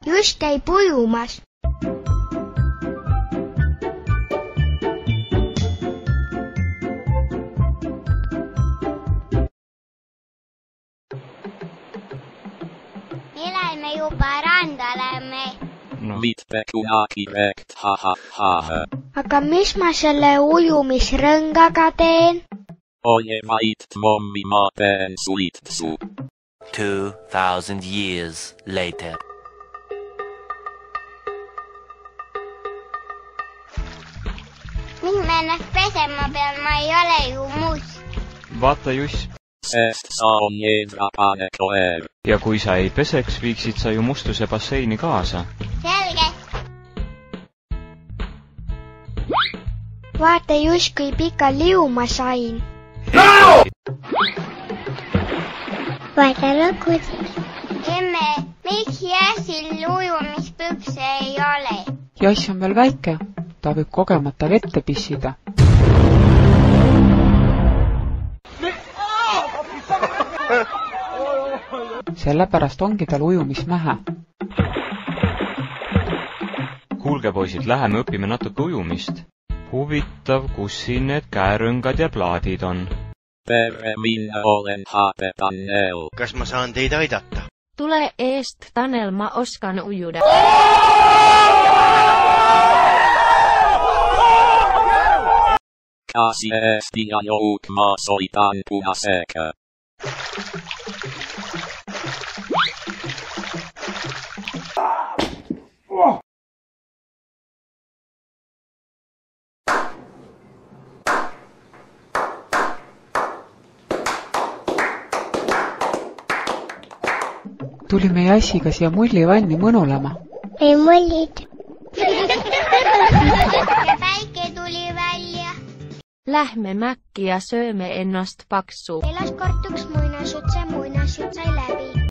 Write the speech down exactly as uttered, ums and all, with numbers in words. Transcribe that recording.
just käib ujumas. Millal me juba randaleme? No mitte kunagi rekt, ha ha ha. Aga mis ma selle ujumisrõngaga teen? Ole vaid, mommi, ma teen suitsu. Two thousand years later. Miks ma ennast pesema pean, ma ei ole ju must. Vaata Juss. Sest sa on jeedrapane koer. Ja kui sa ei peseks, viiksid sa ju mustuse basseini kaasa. Selge. Vaata Juss, kui pika liu ma sain. No! Vaata lõkud. Emme, miks Jassil ujumispükse ei ole? Jass on veel väike. Ta võib kogemata vette pissida. Sellepärast ongi tal ujumismähe. Kuulge poisid, läheme õpime natuke ujumist. Huvitav, kus siin need käerõngad ja plaadid on? Tere, minä olen Haape Tanel. Kas ma saan teid aidata? Tule eest, Tanel, ma oskan ujuda. Kasi eesti ja jouk, ma soitan punaseka. Tulime Jassiga siia mullivanni mõnulema. Ei mullid. Ja päike tuli välja. Lähme mäkki ja sööme ennast paksu. Elas kortuks muinasjutt, see muinasjutt sai läbi.